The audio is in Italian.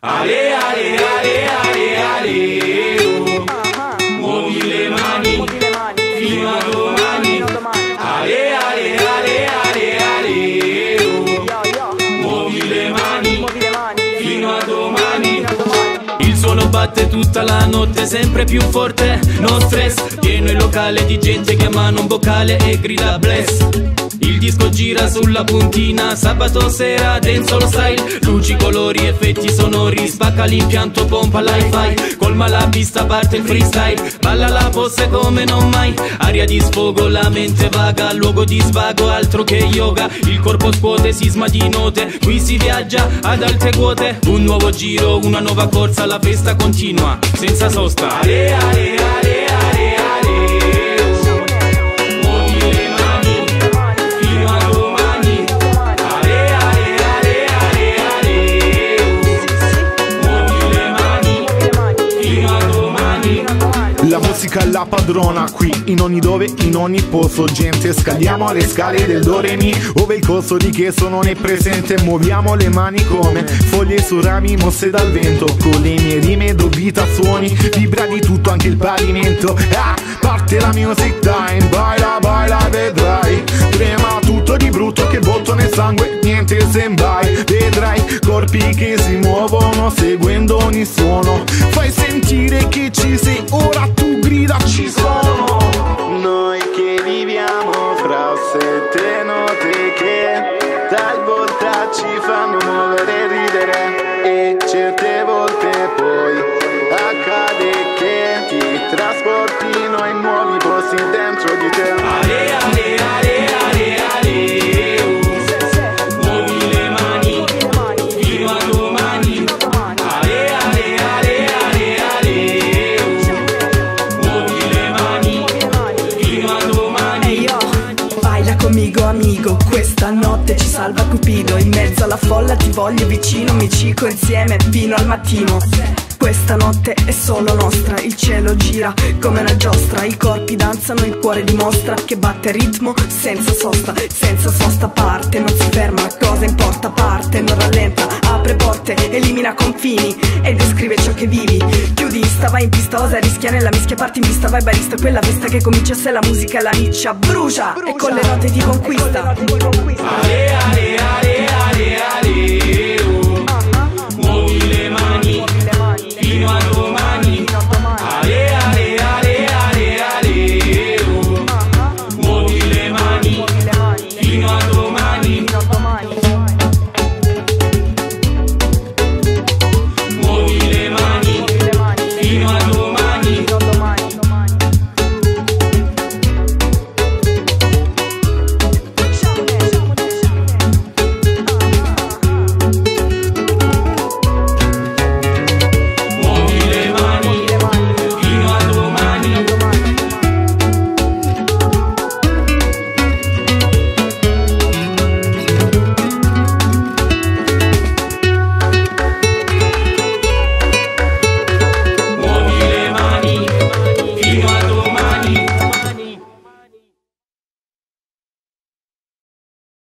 Ale, ale, ale, ale, ale, oh. Muovi le mani, fino a domani. Ale, ale, ale, ale, ale, oh. Muovi le mani, fino a domani. Il suono batte tutta la notte, sempre più forte, no stress. Pieno il locale di gente che mano un boccale e grida bless. Il disco gira sulla puntina, sabato sera dancehall style. Luci, colori, effetti sonori, spacca l'impianto, pompa l'hi-fi. Colma la pista, parte il freestyle, balla la pose come non mai. Aria di sfogo, la mente vaga, luogo di svago, altro che yoga. Il corpo scuote, sisma di note, qui si viaggia ad alte quote. Un nuovo giro, una nuova corsa, la festa continua, senza sosta. Ale, ale, ale, ale, ale. La musica è la padrona qui, in ogni dove, in ogni posto. Gente, scaliamo le scale del do re mi, ove il costo di questo non è presente. Muoviamo le mani come foglie su rami mosse dal vento. Con le mie rime do vita suoni, vibra di tutto anche il pavimento. Parte la music time, baila, baila, vedrai. Trema tutto di brutto che botto nel sangue, niente sembai. Vedrai corpi che si muovono seguendo ogni suono. Fai sentire che ci sei, ora tu grida ci sono. Noi che viviamo fra sette note che talvolta ci fanno muovere e ridere, e certe volte poi accade che ti trasportino in nuovi posti dentro di te. Ale, ale, ale, ale, ale, oh. Muovi le mani, fino a domani. Ale, ale, ale, ale, ale, oh. Muovi le mani, fino a domani. Ehi yo, baila conmigo amigo, questa notte ci salva Cupido. In mezzo alla folla ti voglio vicino, mi cico insieme fino al mattino. Questa notte è solo nostra, il cielo gira come una giostra. I corpi danzano, il cuore dimostra che batte ritmo senza sosta parte, non si ferma, cosa importa, parte, non rallenta, apre porte, elimina confini e descrive ciò che vivi. Chiudi, stava in pista, osa, rischia nella mischia, parti in vista, vai barista, quella festa che comincia se la musica è la miccia. Brucia, e con le note ti conquista. Ale, ale, ale, ale, ale.